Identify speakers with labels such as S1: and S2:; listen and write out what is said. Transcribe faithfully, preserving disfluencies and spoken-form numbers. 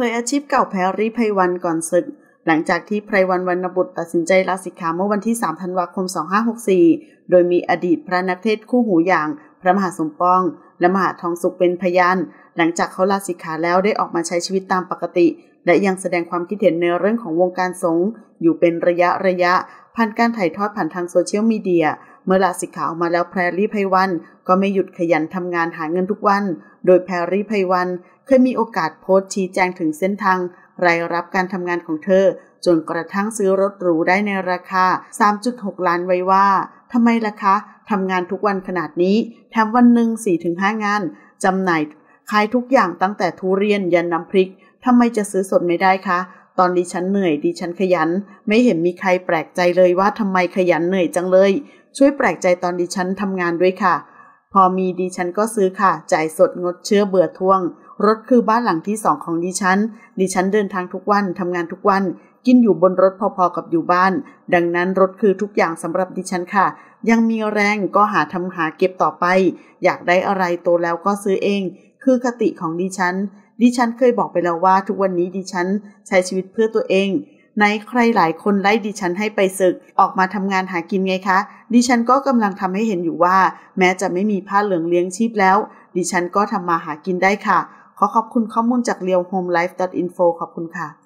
S1: ยอาชีพเก่าแพรรี่ไพวันก่อนศึกหลังจากที่ไพรวันวรรณบุตรตัดสินใจลาสิกขาเมื่อวันที่สามธันวาคมสองพันห้าร้อยหกสิบสี่โดยมีอดีตพระนักเทศน์คู่หูอย่างพระมหาสมปองและมหาทองสุขเป็นพยานหลังจากเขาลาสิกขาแล้วได้ออกมาใช้ชีวิตตามปกติและยังแสดงความคิดเห็นในเรื่องของวงการสงฆ์อยู่เป็นระยะระยะผ่านการถ่ายทอดผ่านทางโซเชียลมีเดียเมื่อลาสิกขาออกมาแล้วแพรรี่ไพวันก็ไม่หยุดขยันทำงานหาเงินทุกวันโดยแพรรี่ไพวันเคยมีโอกาสโพสต์ชี้แจงถึงเส้นทางรายรับการทำงานของเธอจนกระทั่งซื้อรถหรูได้ในราคา สามจุดหก ล้านไว้ว่าทำไมล่ะคะทำงานทุกวันขนาดนี้แถมวันหนึ่ง สี่ถึงห้า งานจำหน่ายขายทุกอย่างตั้งแต่ทุเรียนยันน้ำพริกทำไมจะซื้อสดไม่ได้คะตอนดิฉันเหนื่อยดิฉันขยันไม่เห็นมีใครแปลกใจเลยว่าทำไมขยันเหนื่อยจังเลยช่วยแปลกใจตอนดิฉันทำงานด้วยค่ะพอมีดิฉันก็ซื้อค่ะจ่ายสดงดเชื่อเบื่อทวงรถคือบ้านหลังที่สองของดิฉันดิฉันเดินทางทุกวันทำงานทุกวันกินอยู่บนรถพอๆกับอยู่บ้านดังนั้นรถคือทุกอย่างสำหรับดิฉันค่ะยังมีแรงก็หาทำหาเก็บต่อไปอยากได้อะไรโตแล้วก็ซื้อเองคือคติของดิฉันดิฉันเคยบอกไปแล้วว่าทุกวันนี้ดิฉันใช้ชีวิตเพื่อตัวเองไหนใครหลายคนไล่ดิฉันให้ไปศึกออกมาทำงานหากินไงคะดิฉันก็กำลังทำให้เห็นอยู่ว่าแม้จะไม่มีผ้าเหลืองเลี้ยงชีพแล้วดิฉันก็ทำมาหากินได้ค่ะขอขอบคุณข้อมูลจาก เรียวโฮมไลฟ์ ดอท อินโฟ ขอบคุณค่ะ